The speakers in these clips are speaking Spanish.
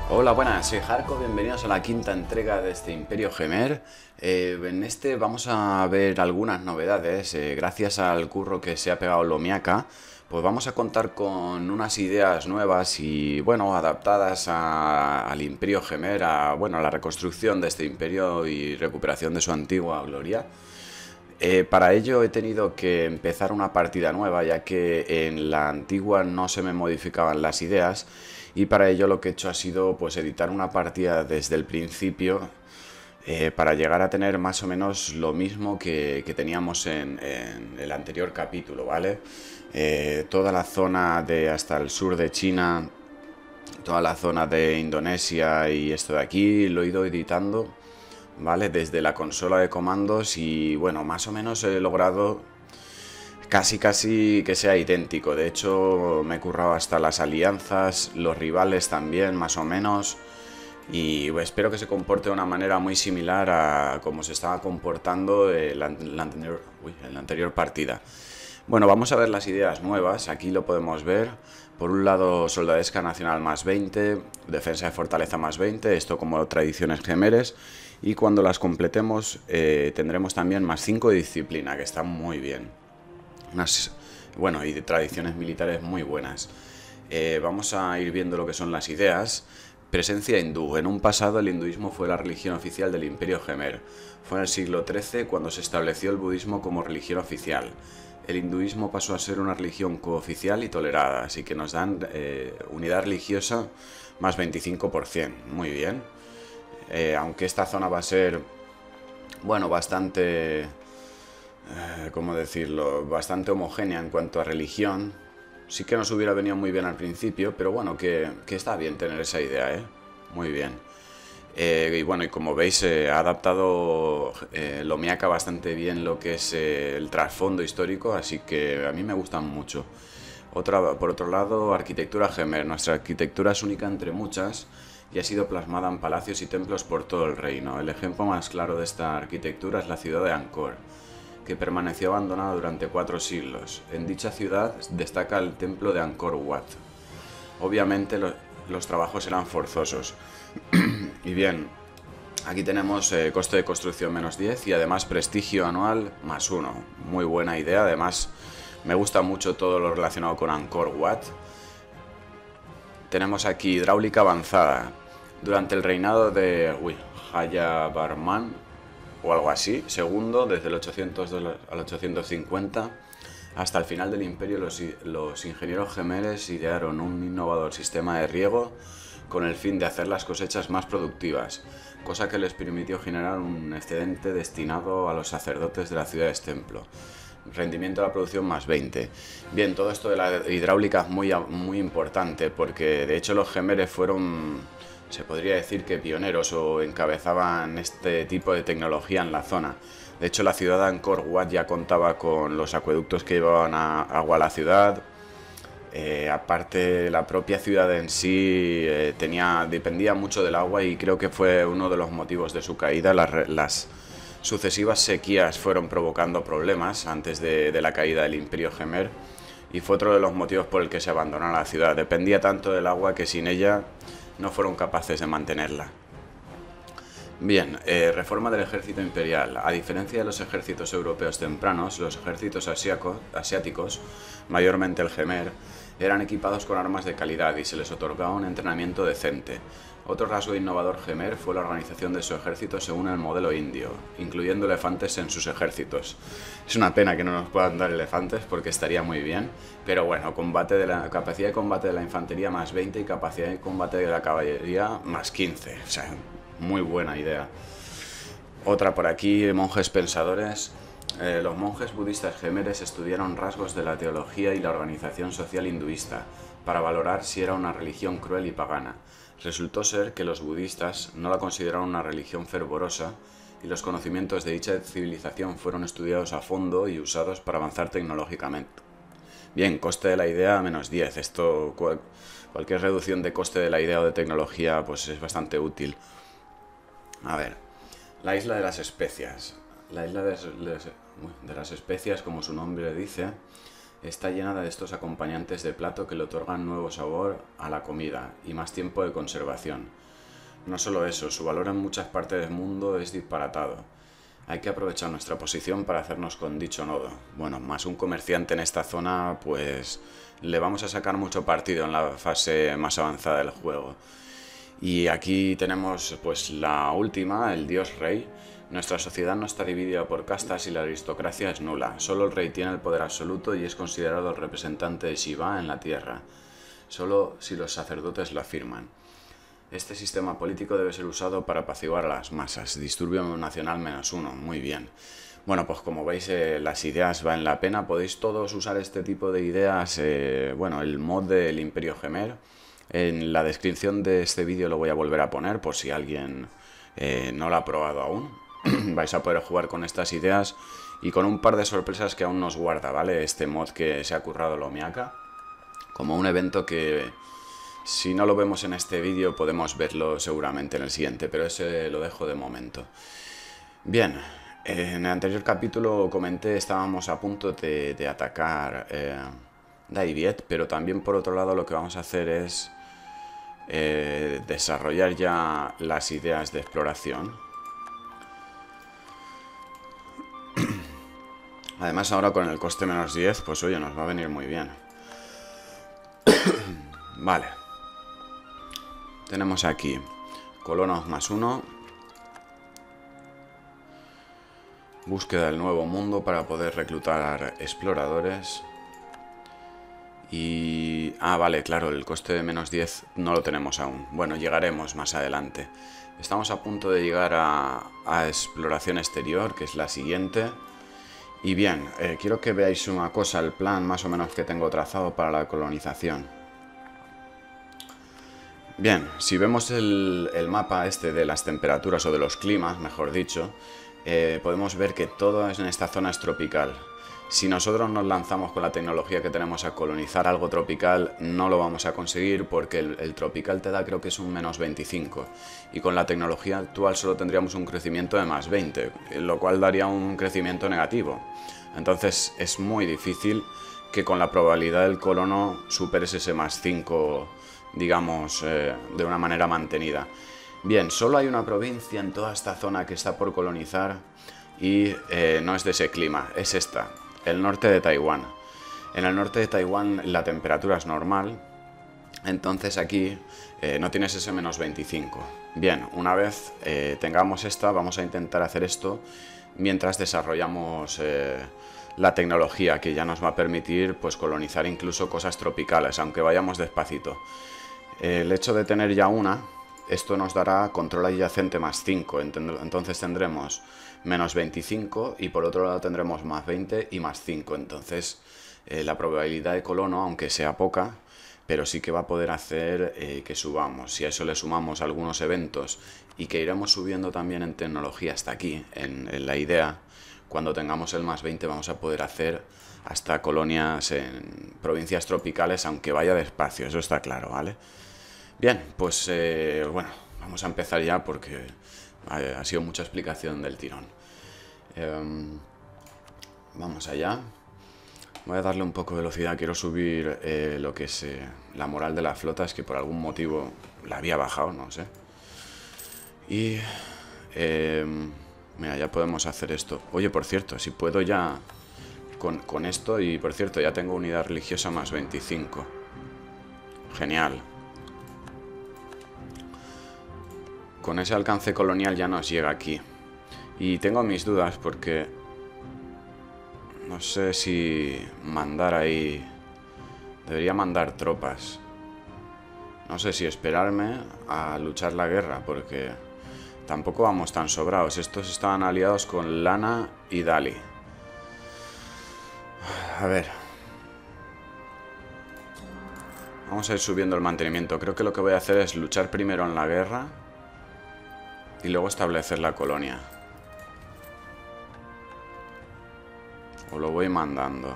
Hola, buenas, soy Jarko, bienvenidos a la quinta entrega de este Imperio Gemer. En este vamos a ver algunas novedades, gracias al curro que se ha pegado Lomiaka, pues vamos a contar con unas ideas nuevas y, bueno, adaptadas al Imperio Gemer, a la reconstrucción de este imperio y recuperación de su antigua gloria. Para ello he tenido que empezar una partida nueva, ya que en la antigua no se me modificaban las ideas, y para ello lo que he hecho ha sido pues editar una partida desde el principio, para llegar a tener más o menos lo mismo que teníamos en el anterior capítulo, ¿vale? Toda la zona de hasta el sur de China, toda la zona de Indonesia y esto de aquí lo he ido editando, ¿vale? Desde la consola de comandos y, bueno, más o menos he logrado casi que sea idéntico. De hecho, me he currado hasta las alianzas, los rivales también, más o menos. Y espero que se comporte de una manera muy similar a como se estaba comportando en la anterior partida. Bueno, vamos a ver las ideas nuevas. Aquí lo podemos ver. Por un lado, soldadesca nacional más 20, defensa de fortaleza más 20, esto como tradiciones gemeres. Y cuando las completemos, tendremos también más 5 de disciplina, que está muy bien. Y de tradiciones militares muy buenas. Vamos a ir viendo lo que son las ideas. Presencia hindú. En un pasado el hinduismo fue la religión oficial del Imperio Gemer. Fue en el siglo XIII cuando se estableció el budismo como religión oficial. El hinduismo pasó a ser una religión cooficial y tolerada, así que nos dan unidad religiosa más 25%. Muy bien. Aunque esta zona va a ser, bueno, bastante, ¿cómo decirlo? Bastante homogénea en cuanto a religión. Sí que nos hubiera venido muy bien al principio, pero bueno, que está bien tener esa idea, ¿eh? Muy bien. Y como veis, ha adaptado Lomiaka bastante bien lo que es el trasfondo histórico, así que a mí me gustan mucho. Por otro lado, arquitectura Gemer. Nuestra arquitectura es única entre muchas y ha sido plasmada en palacios y templos por todo el reino. El ejemplo más claro de esta arquitectura es la ciudad de Angkor, que permaneció abandonada durante 4 siglos. En dicha ciudad destaca el templo de Angkor Wat. Obviamente los trabajos eran forzosos. Y bien, aquí tenemos coste de construcción menos 10 y además prestigio anual más 1. Muy buena idea, además me gusta mucho todo lo relacionado con Angkor Wat. Tenemos aquí hidráulica avanzada. Durante el reinado de Jayavarman o algo así, segundo, desde el 800 al 850, hasta el final del imperio, los ingenieros gemeres idearon un innovador sistema de riego con el fin de hacer las cosechas más productivas, cosa que les permitió generar un excedente destinado a los sacerdotes de las ciudades templo. Rendimiento de la producción más 20. Bien, todo esto de la hidráulica es muy importante, porque de hecho los gemeres fueron, se podría decir que pioneros o encabezaban este tipo de tecnología en la zona. De hecho, la ciudad de Angkor Wat ya contaba con los acueductos que llevaban agua a la ciudad. Aparte, la propia ciudad en sí dependía mucho del agua y creo que fue uno de los motivos de su caída. Las sucesivas sequías fueron provocando problemas antes de la caída del Imperio Gemer y fue otro de los motivos por el que se abandonó la ciudad. Dependía tanto del agua que sin ella no fueron capaces de mantenerla. Bien, reforma del ejército imperial. A diferencia de los ejércitos europeos tempranos, los ejércitos asiáticos, mayormente el Gemer, eran equipados con armas de calidad y se les otorgaba un entrenamiento decente. Otro rasgo innovador Gemer fue la organización de su ejército según el modelo indio, incluyendo elefantes en sus ejércitos. Es una pena que no nos puedan dar elefantes porque estaría muy bien, pero bueno, capacidad de combate de la infantería más 20 y capacidad de combate de la caballería más 15. O sea, muy buena idea. Otra por aquí, monjes pensadores. Los monjes budistas gemeres estudiaron rasgos de la teología y la organización social hinduista para valorar si era una religión cruel y pagana. Resultó ser que los budistas no la consideraron una religión fervorosa y los conocimientos de dicha civilización fueron estudiados a fondo y usados para avanzar tecnológicamente. Bien, coste de la idea menos 10. Cualquier reducción de coste de la idea o de tecnología pues es bastante útil. A ver, la isla de las especias. La isla de las especias, como su nombre dice, Está llena de estos acompañantes de plato que le otorgan nuevo sabor a la comida y más tiempo de conservación. No solo eso, su valor en muchas partes del mundo es disparatado. Hay que aprovechar nuestra posición para hacernos con dicho nodo. Bueno, más un comerciante en esta zona, pues le vamos a sacar mucho partido en la fase más avanzada del juego. Y aquí tenemos pues la última, el dios rey. Nuestra sociedad no está dividida por castas y la aristocracia es nula. Solo el rey tiene el poder absoluto y es considerado el representante de Shiva en la tierra. Solo si los sacerdotes lo afirman. Este sistema político debe ser usado para apaciguar a las masas. Disturbio nacional -1. Muy bien. Bueno, pues como veis, las ideas valen la pena. Podéis todos usar este tipo de ideas. Bueno, el mod del Imperio Gemer. En la descripción de este vídeo lo voy a volver a poner por si alguien no lo ha probado aún. Vais a poder jugar con estas ideas y con un par de sorpresas que aún nos guarda, ¿vale? Este mod que se ha currado Lomiaka. Como un evento que, si no lo vemos en este vídeo, podemos verlo seguramente en el siguiente, pero ese lo dejo de momento. Bien, en el anterior capítulo comenté, estábamos a punto de atacar Daiviet, pero también por otro lado lo que vamos a hacer es desarrollar ya las ideas de exploración. Además ahora con el coste -10, pues oye, nos va a venir muy bien. Vale. Tenemos aquí colonos +1. Búsqueda del nuevo mundo para poder reclutar exploradores. Y... ah, vale, claro, el coste de -10 no lo tenemos aún. Bueno, llegaremos más adelante. Estamos a punto de llegar a exploración exterior, que es la siguiente. Y bien, quiero que veáis una cosa, el plan más o menos que tengo trazado para la colonización. Bien, si vemos el mapa este de las temperaturas o de los climas, mejor dicho, podemos ver que todo en esta zona es tropical. Si nosotros nos lanzamos con la tecnología que tenemos a colonizar algo tropical, no lo vamos a conseguir porque el tropical te da, creo que es un -25. Y con la tecnología actual solo tendríamos un crecimiento de +20, lo cual daría un crecimiento negativo. Entonces es muy difícil que con la probabilidad del colono superes ese +5, digamos, de una manera mantenida. Bien, solo hay una provincia en toda esta zona que está por colonizar y no es de ese clima, es esta. El norte de Taiwán. En el norte de Taiwán la temperatura es normal, entonces aquí no tienes ese -25. Bien, una vez tengamos esta, vamos a intentar hacer esto mientras desarrollamos la tecnología que ya nos va a permitir pues colonizar incluso cosas tropicales, aunque vayamos despacito. El hecho de tener ya una, esto nos dará control adyacente +5, entonces tendremos -25 y por otro lado tendremos +20 y +5. Entonces la probabilidad de colono, aunque sea poca, pero sí que va a poder hacer que subamos. Si a eso le sumamos algunos eventos y que iremos subiendo también en tecnología hasta aquí, en la idea, cuando tengamos el +20 vamos a poder hacer hasta colonias en provincias tropicales, aunque vaya despacio, eso está claro, ¿vale? Bien, pues bueno, vamos a empezar ya porque ha sido mucha explicación del tirón. Vamos allá. Voy a darle un poco de velocidad, quiero subir lo que es la moral de la flota, es que por algún motivo la había bajado, no sé. Y mira, ya podemos hacer esto. Oye, por cierto, si puedo ya con esto, y por cierto, ya tengo unidad religiosa +25. Genial. Con ese alcance colonial ya nos llega aquí. Y tengo mis dudas porque no sé si mandar ahí. Debería mandar tropas. No sé si esperarme a luchar la guerra porque tampoco vamos tan sobrados. Estos estaban aliados con Lana y Dali. A ver. Vamos a ir subiendo el mantenimiento. Creo que lo que voy a hacer es luchar primero en la guerra y luego establecer la colonia. O lo voy mandando.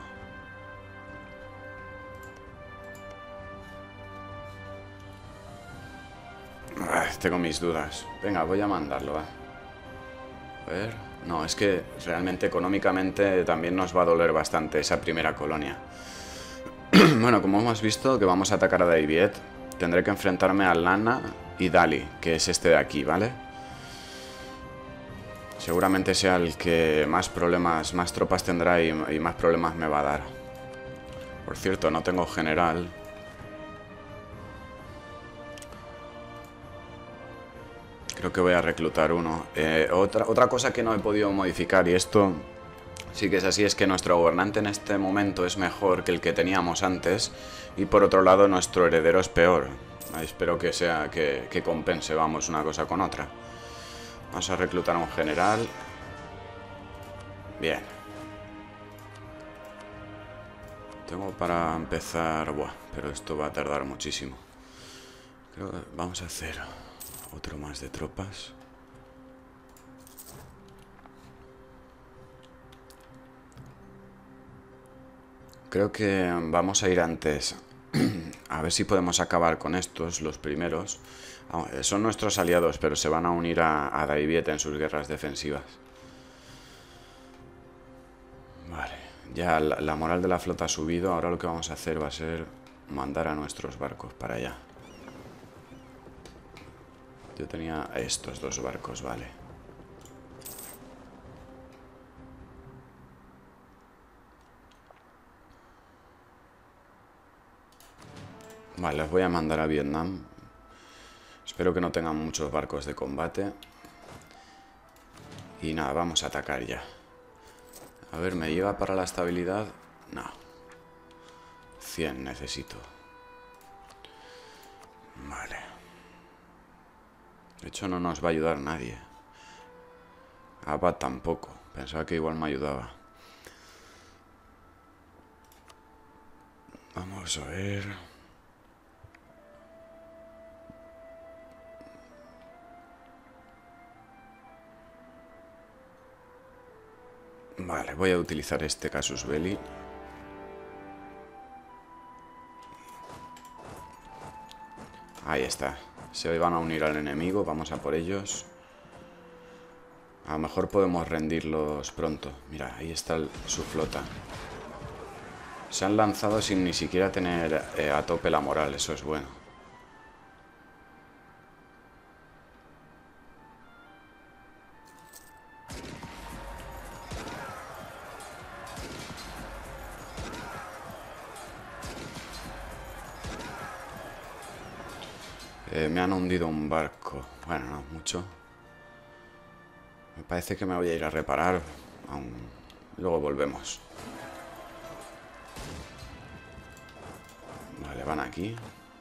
Tengo mis dudas. Venga, voy a mandarlo, A ver. No, es que realmente económicamente también nos va a doler bastante esa primera colonia. Bueno, como hemos visto que vamos a atacar a Daiviet, tendré que enfrentarme a Lana y Dali, que es este de aquí, ¿vale? Seguramente sea el que más problemas, más tropas tendrá y más problemas me va a dar. Por cierto, no tengo general. Creo que voy a reclutar uno. Otra cosa que no he podido modificar, y esto sí que es así, es que nuestro gobernante en este momento es mejor que el que teníamos antes. Y por otro lado, nuestro heredero es peor. Espero que sea que compense, vamos, una cosa con otra. Vamos a reclutar a un general. Bien. Tengo para empezar... Buah, pero esto va a tardar muchísimo. Creo que vamos a hacer otro más de tropas. Creo que vamos a ir antes. A ver si podemos acabar con estos, los primeros. Son nuestros aliados, pero se van a unir a Daiviet en sus guerras defensivas. Vale, ya la moral de la flota ha subido. Ahora lo que vamos a hacer va a ser mandar a nuestros barcos para allá. Yo tenía estos dos barcos, vale. Vale, los voy a mandar a Vietnam. Espero que no tengan muchos barcos de combate. Y nada, vamos a atacar ya. A ver, ¿me lleva para la estabilidad? No. 100 necesito. Vale. De hecho, no nos va a ayudar nadie. Abad tampoco. Pensaba que igual me ayudaba. Vamos a ver... Vale, voy a utilizar este Casus Belli. Ahí está. Se van a unir al enemigo, vamos a por ellos. A lo mejor podemos rendirlos pronto. Mira, ahí está su flota. Se han lanzado sin ni siquiera tener a tope la moral, eso es bueno. Me han hundido un barco. Bueno, no mucho. Me parece que me voy a ir a reparar. Luego volvemos. Vale, van aquí.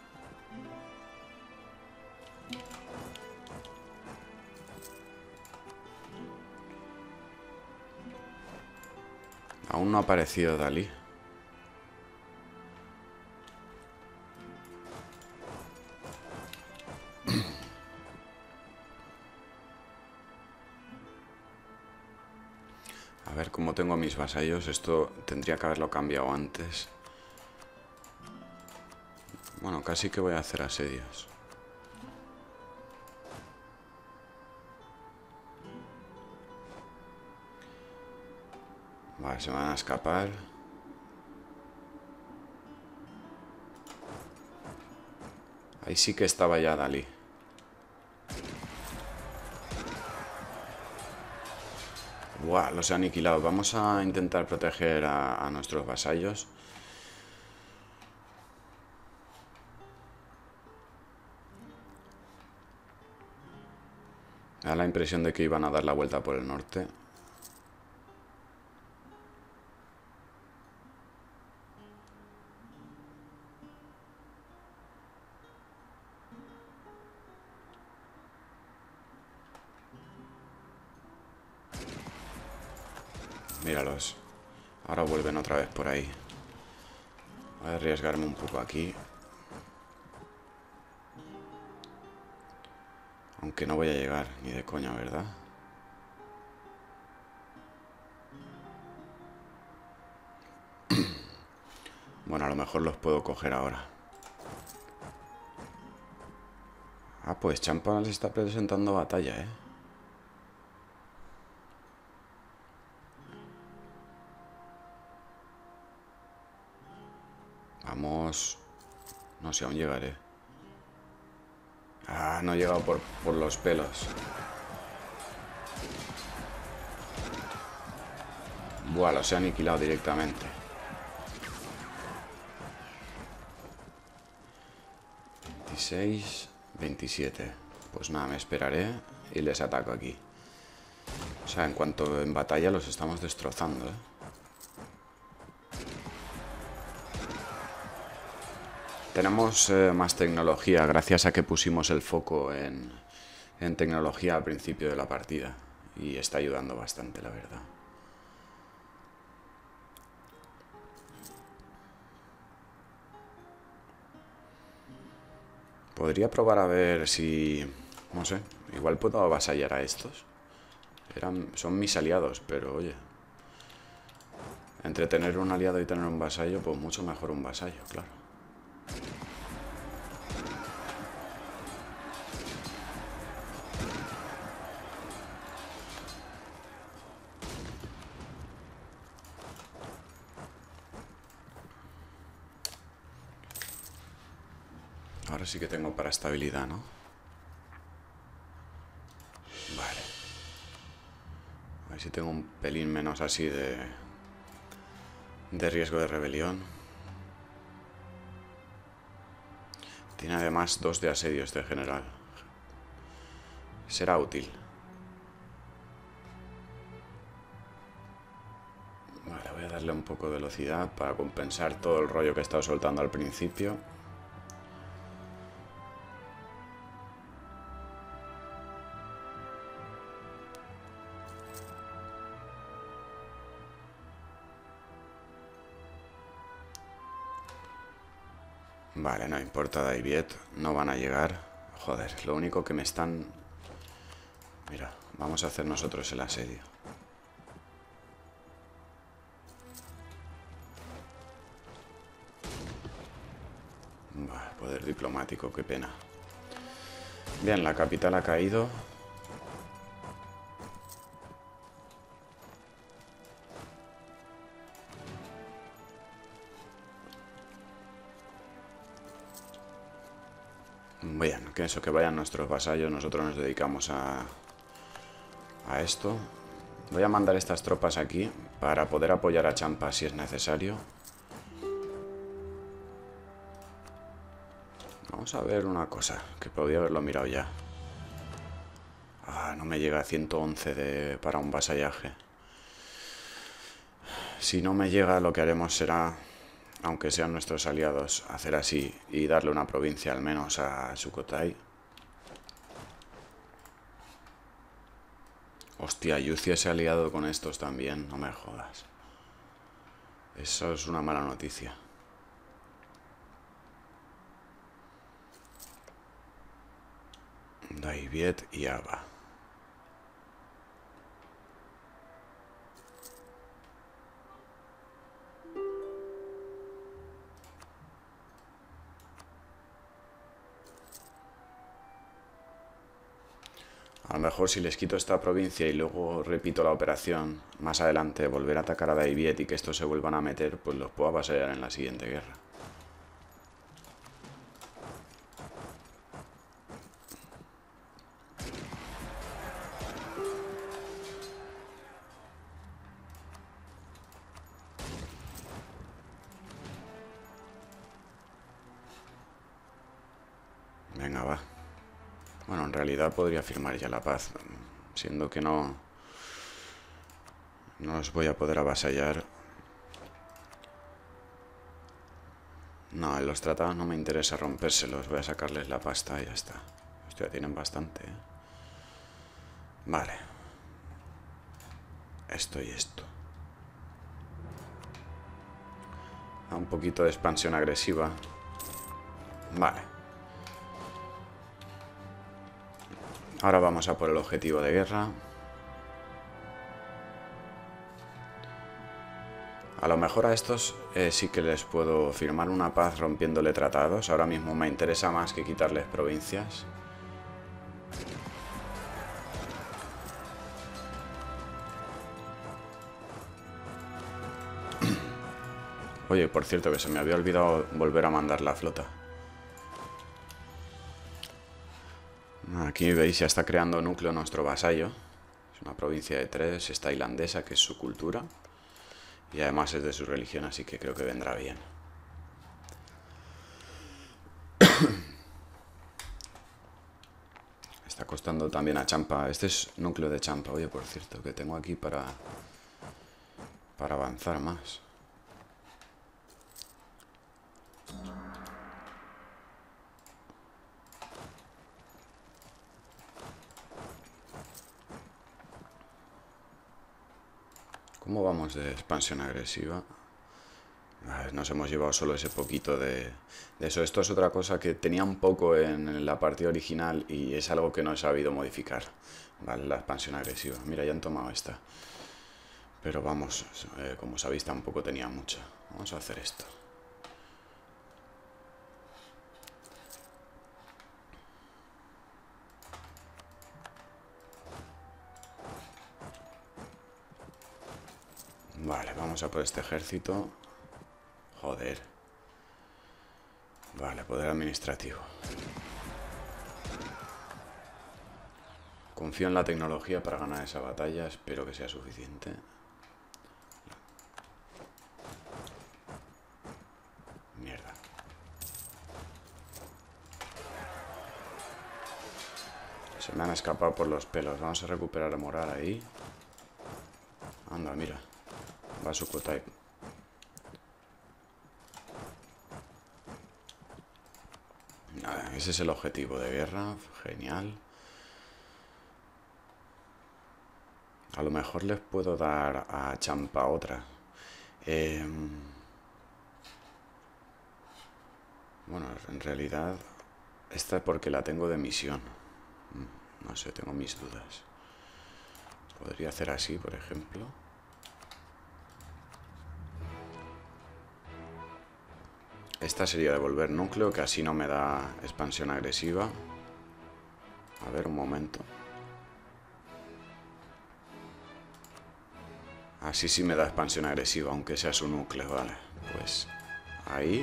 Aún no ha aparecido Dalí. A ver cómo tengo mis vasallos. Esto tendría que haberlo cambiado antes. Bueno, casi que voy a hacer asedios. Vale, se van a escapar. Ahí sí que estaba ya Dalí. Buah, los he aniquilado. Vamos a intentar proteger a nuestros vasallos. Me da la impresión de que iban a dar la vuelta por el norte. Míralos. Ahora vuelven otra vez por ahí. Voy a arriesgarme un poco aquí. Aunque no voy a llegar ni de coña, ¿verdad? Bueno, a lo mejor los puedo coger ahora. Ah, pues Champa les está presentando batalla, ¿eh? No sé, aún llegaré. Ah, no he llegado por los pelos. Buah, los he aniquilado directamente. 26, 27. Pues nada, me esperaré y les ataco aquí. O sea, en cuanto en batalla los estamos destrozando, ¿eh? Tenemos más tecnología gracias a que pusimos el foco en tecnología al principio de la partida. Y está ayudando bastante, la verdad. Podría probar a ver si... No sé, igual puedo avasallar a estos. Son mis aliados, pero oye... Entre tener un aliado y tener un vasallo, pues mucho mejor un vasallo, claro. Ahora sí que tengo para estabilidad, ¿no? Vale. A ver si tengo un pelín menos así de riesgo de rebelión. Tiene además 2 de asedio este general. Será útil. Vale, voy a darle un poco de velocidad para compensar todo el rollo que he estado soltando al principio. Vale, no importa David, no van a llegar. Joder, lo único que me están... Mira, vamos a hacer nosotros el asedio. Vale, poder diplomático, qué pena. Bien, la capital ha caído. Bien, que eso, que vayan nuestros vasallos. Nosotros nos dedicamos a esto. Voy a mandar estas tropas aquí para poder apoyar a Champa si es necesario. Vamos a ver una cosa, que podría haberlo mirado ya. Ah, no me llega a 111 para un vasallaje. Si no me llega, lo que haremos será, aunque sean nuestros aliados, hacer así y darle una provincia al menos a Sukhothai. Hostia, Yucia se ha aliado con estos también, no me jodas. Eso es una mala noticia. Daiviet y Ava. A lo mejor si les quito esta provincia y luego repito la operación, más adelante volver a atacar a Daiviet y que estos se vuelvan a meter, pues los puedo avasallar en la siguiente guerra. Venga, va. Bueno, en realidad podría firmar ya la paz, siendo que no los voy a poder avasallar. No, en los tratados no me interesa rompérselos, voy a sacarles la pasta y ya está. Esto ya tienen bastante, ¿eh? Vale. Esto y esto. Un poquito de expansión agresiva. Vale. Ahora vamos a por el objetivo de guerra. A lo mejor a estos sí que les puedo firmar una paz rompiéndole tratados. Ahora mismo me interesa más que quitarles provincias. Oye, por cierto, que se me había olvidado volver a mandar la flota. Aquí veis, ya está creando núcleo nuestro vasallo. Es una provincia de 3, es tailandesa, que es su cultura. Y además es de su religión, así que creo que vendrá bien. Está costando también a Champa. Este es núcleo de Champa. Oye, por cierto, que tengo aquí para avanzar más. ¿Cómo vamos de expansión agresiva? Nos hemos llevado solo ese poquito de eso. Esto es otra cosa que tenía un poco en la partida original y es algo que no he sabido modificar. Vale, la expansión agresiva. Mira, ya han tomado esta. Pero vamos, como sabéis, tampoco tenía mucha. Vamos a hacer esto. Vale, vamos a por este ejército. Joder. Vale, poder administrativo. Confío en la tecnología para ganar esa batalla. Espero que sea suficiente. Mierda. Se me han escapado por los pelos. Vamos a recuperar moral ahí. Anda, mira. Va su Kotai. Ese es el objetivo de guerra. Genial. A lo mejor les puedo dar a Champa otra. Bueno, en realidad esta es porque la tengo de misión. No sé, tengo mis dudas. Podría hacer así, por ejemplo. Esta sería devolver núcleo, que así no me da expansión agresiva. A ver, un momento. Así sí me da expansión agresiva, aunque sea su núcleo, vale. Pues ahí.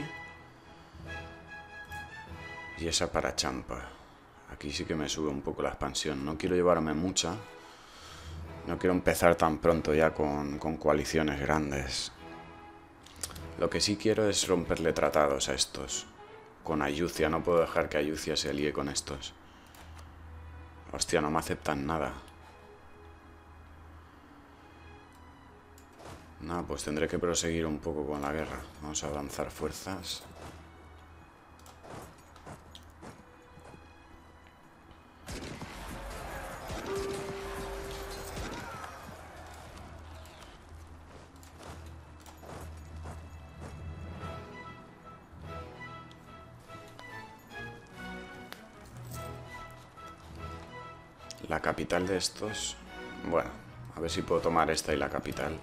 Y esa para Champa. Aquí sí que me sube un poco la expansión. No quiero llevarme mucha. No quiero empezar tan pronto ya con coaliciones grandes. Lo que sí quiero es romperle tratados a estos. Con Ayucia. No puedo dejar que Ayucia se líe con estos. Hostia, no me aceptan nada. No, pues tendré que proseguir un poco con la guerra. Vamos a avanzar fuerzas. La capital de estos... Bueno, a ver si puedo tomar esta y la capital.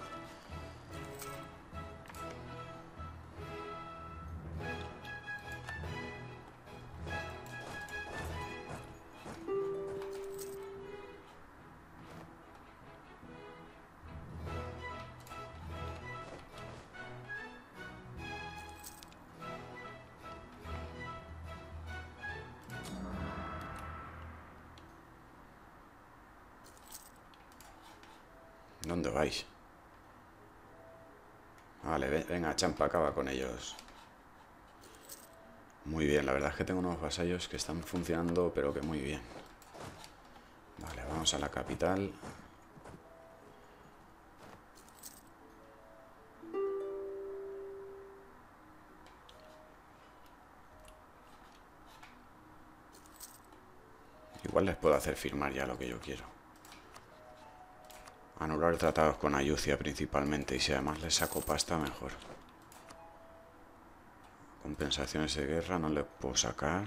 ¿Dónde vais? Vale, venga, Champa, acaba con ellos. Muy bien, la verdad es que tengo unos vasallos que están funcionando, pero que muy bien. Vale, vamos a la capital. Igual les puedo hacer firmar ya lo que yo quiero. Anular tratados con Ayucia principalmente, y si además les saco pasta, mejor. Compensaciones de guerra no les puedo sacar.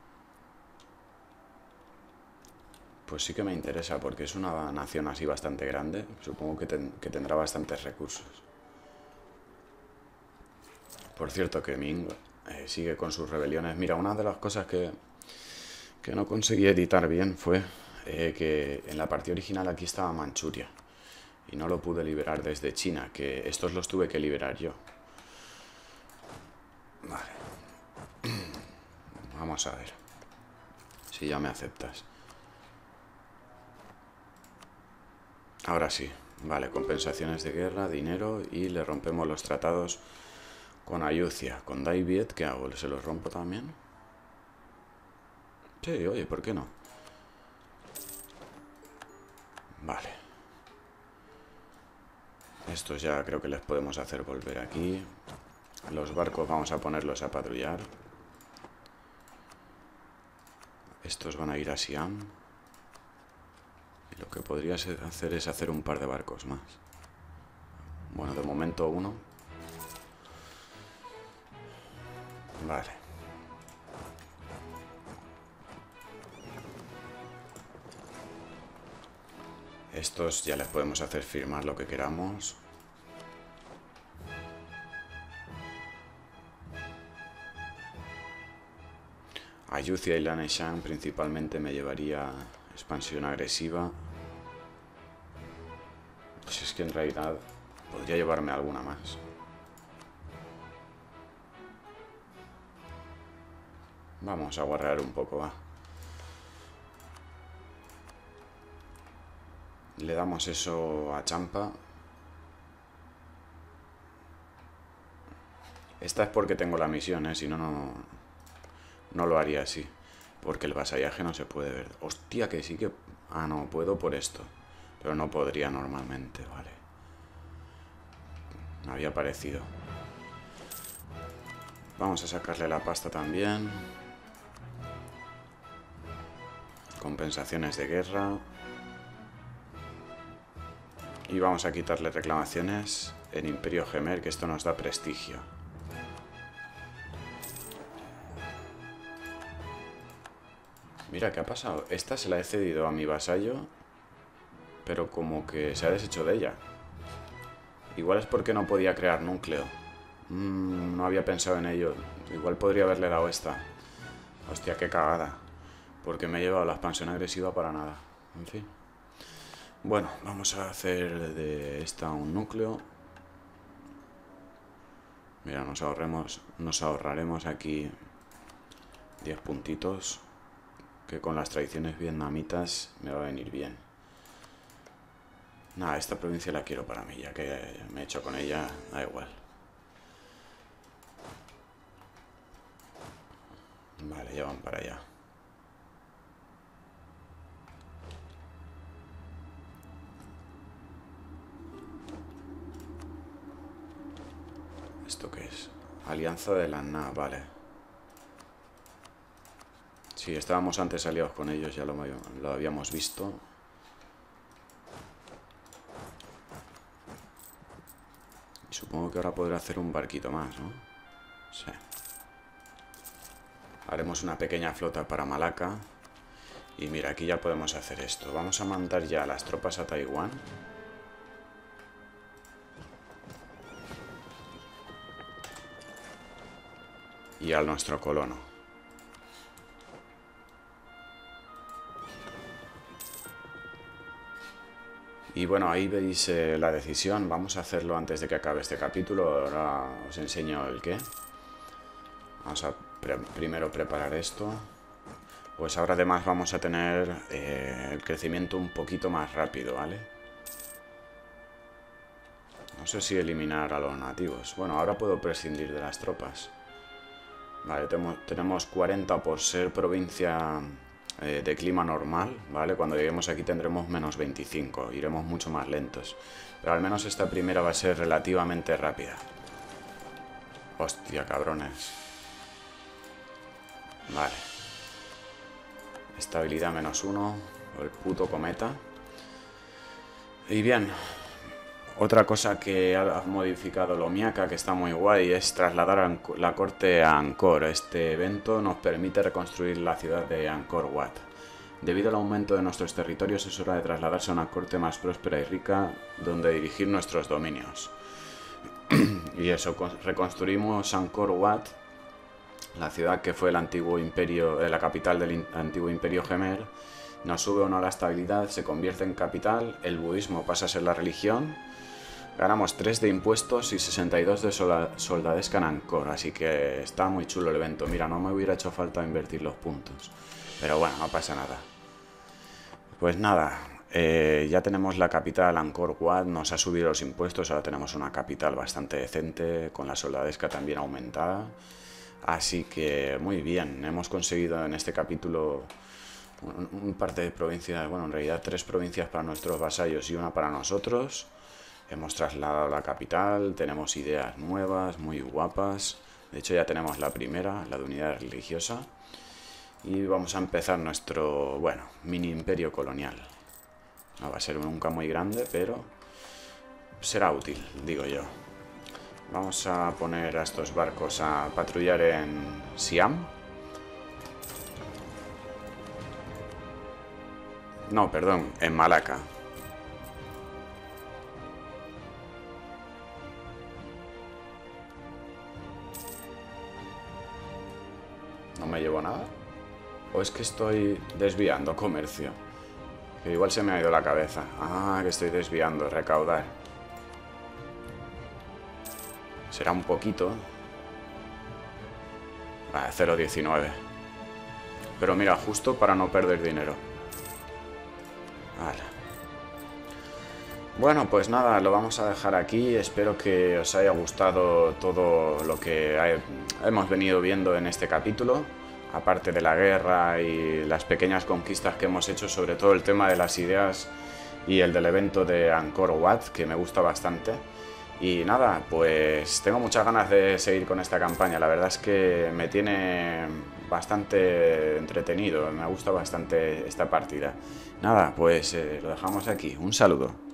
Pues sí que me interesa, porque es una nación así bastante grande. Supongo que tendrá bastantes recursos. Por cierto, que Ming sigue con sus rebeliones. Mira, una de las cosas que no conseguí editar bien fue que en la partida original aquí estaba Manchuria. Y no lo pude liberar desde China, que estos los tuve que liberar yo. Vale. Vamos a ver si ya me aceptas. Ahora sí. Vale, compensaciones de guerra, dinero y le rompemos los tratados con Ayucia. Con David, ¿qué hago? ¿Se los rompo también? Sí, oye, ¿por qué no? Vale. Estos ya creo que les podemos hacer volver aquí. Los barcos vamos a ponerlos a patrullar. Estos van a ir a Siam. Y lo que podría hacer es hacer un par de barcos más. Bueno, de momento uno. Vale. Estos ya les podemos hacer firmar lo que queramos. Ayucia y Laneshan principalmente me llevaría expansión agresiva. Pues es que en realidad podría llevarme alguna más. Vamos a guarrear un poco, va. Le damos eso a Champa. Esta es porque tengo la misión, si no, no lo haría así. Porque el vasallaje no se puede ver. Hostia, que sí que... Ah, no, puedo por esto. Pero no podría normalmente, vale. Me había parecido. Vamos a sacarle la pasta también. Compensaciones de guerra. Y vamos a quitarle reclamaciones en Imperio Gemer, que esto nos da prestigio. Mira, ¿qué ha pasado? Esta se la he cedido a mi vasallo, pero como que se ha deshecho de ella. Igual es porque no podía crear núcleo. No había pensado en ello. Igual podría haberle dado esta. Hostia, qué cagada. Porque me he llevado la expansión agresiva para nada. En fin. Bueno, vamos a hacer de esta un núcleo. Mira, nos ahorraremos aquí 10 puntitos, que con las tradiciones vietnamitas me va a venir bien. Nada, esta provincia la quiero para mí, ya que me he hecho con ella, da igual. Vale, ya van para allá. ¿Esto qué es? Alianza de la NA, vale. Sí, estábamos antes aliados con ellos, ya lo habíamos visto. Y supongo que ahora podré hacer un barquito más, ¿no? Sí. Haremos una pequeña flota para Malaca. Y mira, aquí ya podemos hacer esto. Vamos a mandar ya las tropas a Taiwán. Y a nuestro colono. Y bueno, ahí veis la decisión. Vamos a hacerlo antes de que acabe este capítulo. Ahora os enseño el qué. Vamos a primero preparar esto. Pues ahora además vamos a tener el crecimiento un poquito más rápido, ¿vale? No sé si eliminar a los nativos. Bueno, ahora puedo prescindir de las tropas. Vale, tenemos 40 por ser provincia de clima normal, ¿vale? Cuando lleguemos aquí tendremos menos 25, iremos mucho más lentos. Pero al menos esta primera va a ser relativamente rápida. Hostia, cabrones. Vale. Estabilidad -1, el puto cometa. Y bien, otra cosa que ha modificado Lomiaka, que está muy guay, es trasladar la corte a Angkor. Este evento nos permite reconstruir la ciudad de Angkor Wat. Debido al aumento de nuestros territorios, es hora de trasladarse a una corte más próspera y rica, donde dirigir nuestros dominios. Y eso, reconstruimos Angkor Wat, la ciudad que fue el antiguo imperio, la capital del antiguo imperio Gemer. Nos sube uno la estabilidad, se convierte en capital, el budismo pasa a ser la religión. Ganamos 3 de impuestos y 62 de soldadesca en Angkor, así que está muy chulo el evento. Mira, no me hubiera hecho falta invertir los puntos, pero bueno, no pasa nada. Pues nada, Ya tenemos la capital Angkor Wat, nos ha subido los impuestos, ahora tenemos una capital bastante decente, con la soldadesca también aumentada. Así que muy bien, hemos conseguido en este capítulo un par de provincias, bueno, en realidad 3 provincias para nuestros vasallos y una para nosotros. Hemos trasladado la capital, tenemos ideas nuevas, muy guapas. De hecho ya tenemos la primera, la de unidad religiosa. Y vamos a empezar nuestro, bueno, mini imperio colonial. No va a ser nunca muy grande, pero será útil, digo yo. Vamos a poner a estos barcos a patrullar en Siam. No, perdón, en Malaca. ¿No me llevo nada? ¿O es que estoy desviando comercio? Que igual se me ha ido la cabeza. Ah, que estoy desviando, recaudar. Será un poquito. Vale, 0,19. Pero mira, justo para no perder dinero. Vale. Bueno, pues nada, lo vamos a dejar aquí. Espero que os haya gustado todo lo que hemos venido viendo en este capítulo. Aparte de la guerra y las pequeñas conquistas que hemos hecho, sobre todo el tema de las ideas y el del evento de Angkor Wat, que me gusta bastante. Y nada, pues tengo muchas ganas de seguir con esta campaña. La verdad es que me tiene bastante entretenido, me gusta bastante esta partida. Nada, pues lo dejamos aquí. Un saludo.